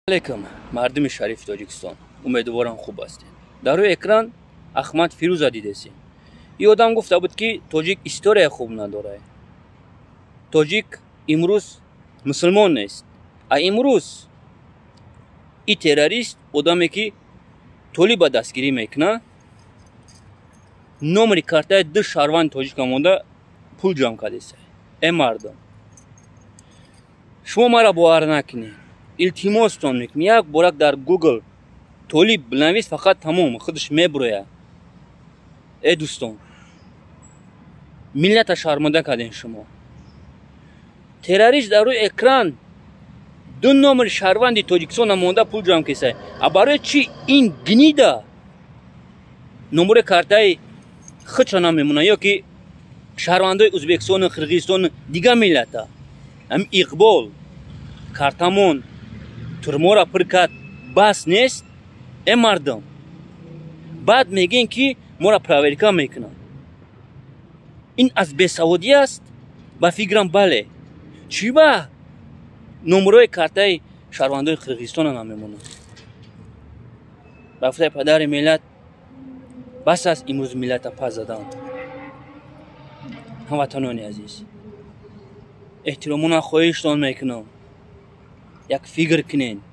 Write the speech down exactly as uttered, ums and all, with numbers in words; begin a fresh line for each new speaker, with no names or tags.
علیکم مردم شریف تاجیکستان، امیدوارم خوب هستید. در روی اکران احمد فیروز دیده سیم. این آدم گفته بود که تاجیک استوری خوب نداره. تاجیک امروز مسلمان نیست. امروز این تروریست آدمی که طالب دستگیری میکنه، نمره کارت دو شهروند تاجیک مونده پول جمع کرده است. ای مردم، شما مرا باور نکنید. التماستون میکنم یک بارک در گوگل طالب بنویس، فقط تمام خودش میبره. ای دوستان، ملت شرمنده کردین شما. تروریست در روی اکران دو نمره شهروند تاجیکستان مونده پول جمع کرده. برای چی این گنیده نمره کارتای خودش نمیمونه؟ یا که شهروندای ازبکستان و قرقیزستان دیگه ملت هم اقبال کارتمون ترمورا پرکت بس نیست. ای مردم، بعد میگین که مورا پراوریکا میکنن. این از بیسوادی است؟ با فکرم بله. چی با نمره کارتای شهروندای قرقیزستان نمیمونه؟ با فتای پدر ملت بس از امروز ملت پس زدن. هموطنان عزیز، احترامون خواهشتان میکنم، یک فکر کنین.